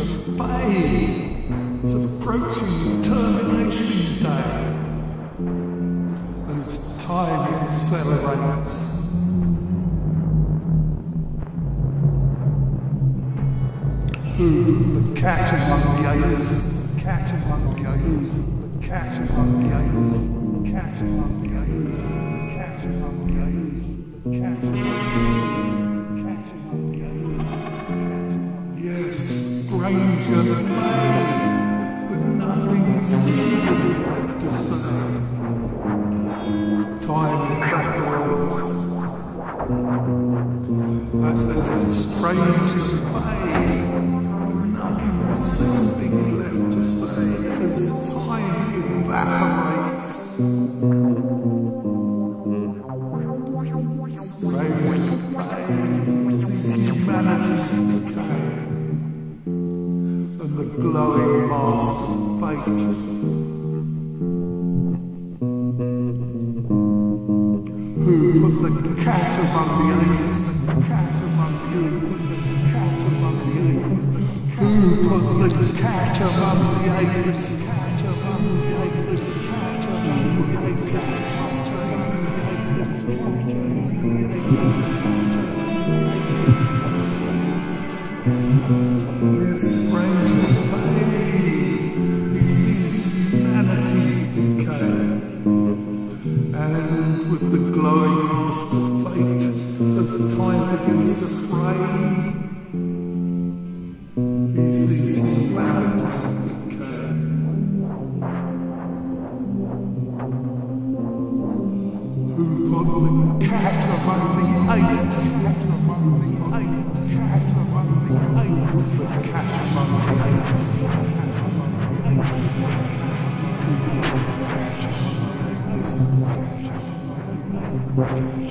of pain. It's approaching termination day. As time accelerates. Who the cat among the others, the cat among the others, the cat among the others, the cat among the others, the cat among the others, the cat among the others, the cat among the others. Yes, stranger than me, with nothing left to say. Time evaporates. I said, stranger than me. Nothing left to say as time evaporates. Strange sees humanity's decay and the glowing mask of fate. Who put the cat among the apes? The cat among the apes? The cat among the apes? Who put the cat among the apes? Cat among the apes? Cat among the apes? Cat among the apes? Yes, strange pain. He sees humanity's decay, and with the glowing mask of fate, as time begins to fray. He sees humanity's decay. Who put the cat among the apes? Cat among the apes? Cat among the apes? The cat among the apes? Cat among the apes? Cat among the apes?